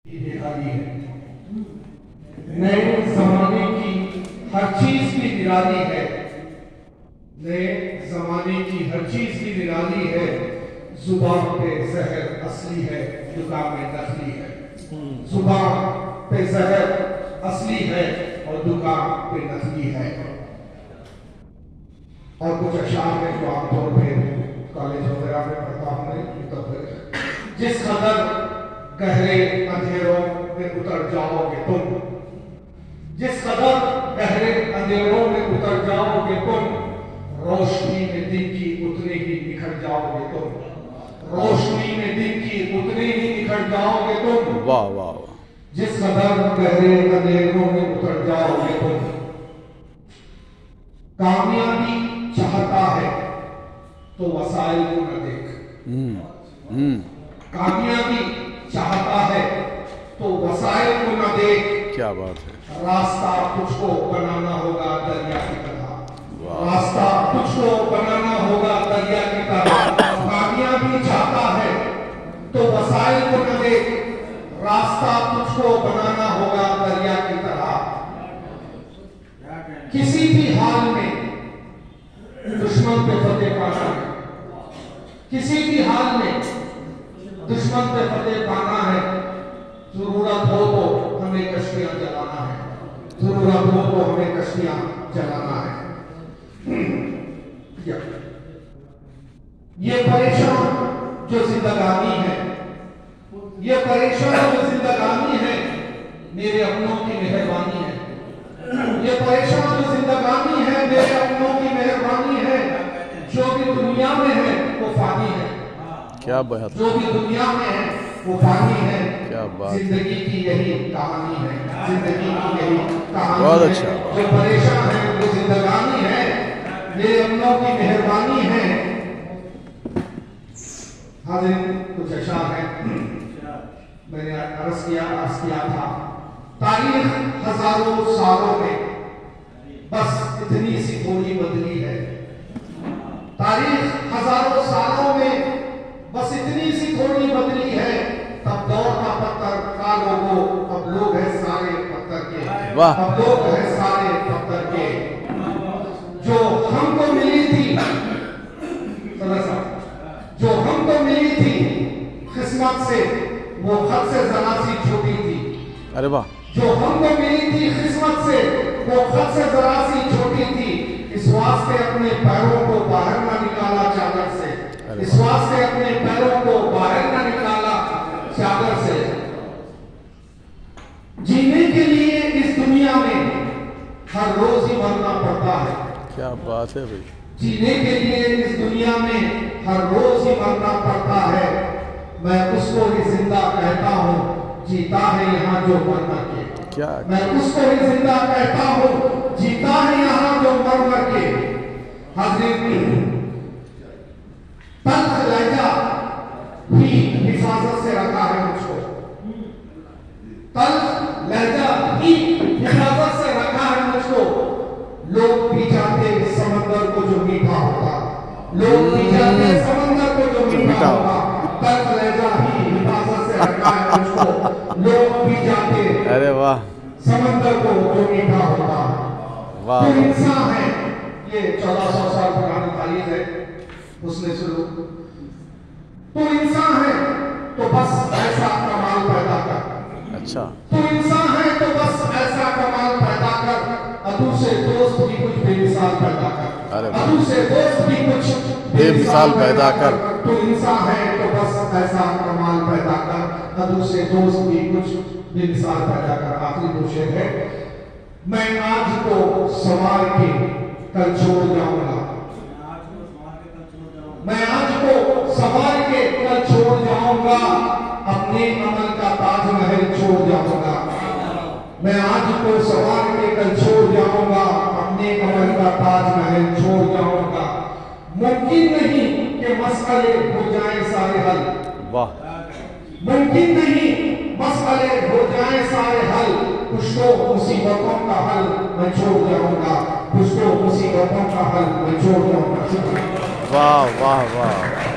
निराली है। नए जमाने की हर चीज की निराली है। नए जमाने की हर चीज की निराली है। जुबान पे जहर असली है, दुकान में नकली है। जुबान पे जहर असली है और दुकान पे नकली है। और कुछ अशार है जो आमतौर पर कॉलेज वगैरह में पढ़ता हूँ मैं। जिस कदर गहरे अंधेरों में उतर जाओगे तुम, जिस कदर गहरे अंधेरों में उतर जाओगे तुम, रोशनी में दिन की उतने ही निखर जाओगे तुम। रोशनी में दिन की उतने ही निखर जाओगे तुम। वाह वाह वाह। जिस कदर गहरे अंधेरों में उतर जाओगे तुम। कामयाबी चाहता है तो वसाइल को न देख। कामयाबी चाहता है तो वसाइल को न देख। क्या बात है। रास्ता तुझको बनाना होगा दरिया की तरह। रास्ता तुझको बनाना होगा दरिया की तरह। कामयाबी चाहता है तो वसाइल को न देख। रास्ता तुझको बनाना होगा दरिया की तरह। किसी भी हाल में दुश्मन पे फतेह पाना है। किसी भी हाल में दुश्मन पे फतेह पाना है। जरूरत हो तो हमें कश्तियां जलाना है। जरूरत हो तो हमें कश्तियां जलाना है। ये परेशान जो जिंदगानी है, ये परेशान जो जिंदगानी है, मेरे अपनों की मेहरबानी है। ये परेशान जो जिंदगानी है, मेरे अपनों की मेहरबानी है। जो भी दुनिया में है वो फानी है। क्या बात। जो भी दुनिया में है वो फानी है। क्या बात। जिंदगी की यही कहानी है। जिंदगी की यही कहानी बहुत है। अच्छा। जो परेशान है वो जिंदगानी है, मेरे अपनों की मेहरबानी है। हाजिर कुछ अशार है मैंने अर्ज किया था। तारीख हजारों सालों में बस इतनी सी थोड़ी बदली है। तारीख हजारों सालों में बस इतनी सी थोड़ी बदली है। तब दौर का पत्थर का लोगों, अब लोग हैं सारे पत्थर के। वाह। अब लोग हैं सारे पत्थर के। जो हमको मिली थी, जो हमको मिली थी किस्मत से, वो हद से जरा सी छोटी थी। अरे वाह। जो हमको मिली थी किस्मत से, वो हद से जरा सी छोटी थी। इस वास्ते अपने पैरों को बाहर ना निकाला चादर से। इस वास्ते अपने पैरों को बाहर ना निकाला चादर से। जीने के लिए इस दुनिया में हर रोज ही मरना पड़ता है। क्या बात है भाई। जीने के लिए इस दुनिया में हर रोज ही मरना पड़ता है। मैं उसको ही जिंदा कहता हूँ, जीता है यहाँ जो मर मर के। क्या। मैं उसको ही जिंदा कहता हूँ, जीता है यहाँ जो मर मर के। हाजिर तल्ख लहजा भी हिफाजत से रखा है मुझको। तल्ख लहजा भी हिफाजत से रखा है मुझको। लोग भी जाते समंदर को जो मीठा होगा। लोग भी जाते समंदर को जो मीठा होगा। तल्ख लहजा ही हिफाजत से रखा है मुझको। लोग भी जाते, अरे वाह, समंदर को जो मीठा होगा। वाह। जो इंसान है, ये 1400 साल पुरानी तारीख है, उसने शुरू। तो इंसान है तो बस ऐसा कमाल पैदा कर। अच्छा। तो इंसान है तो बस ऐसा कमाल पैदा कर। अदू से दोस्त भी कुछ बेमिसाल पैदा कर। अरे अदू से दोस्त भी कुछ बेमिसाल पैदा कर। तो इंसान है तो बस ऐसा कमाल पैदा कर। अदू से दोस्त भी कुछ बेमिसाल पैदा कर। आखिरी दो शेर है। मैं आज को संवार के कल छोड़ जाऊंगा। मैं आज को संवार के कल छोड़ जाऊंगा। अपने अमल का ताजमहल छोड़ जाऊंगा। मैं आज को संवार के कल छोड़ जाऊंगा। अपने अमल का ताजमहल छोड़ जाऊंगा। मुमकिन नहीं कि मसले हो जाएं सारे हल। वाह। मुमकिन नहीं मसले हो जाएं सारे हल। कुछ तो मुसीबतों का हल मैं छोड़ जाऊंगा। कुछ तो मुसीबतों का हल मैं छोड़ जाऊंगा। वाह वाह वाह।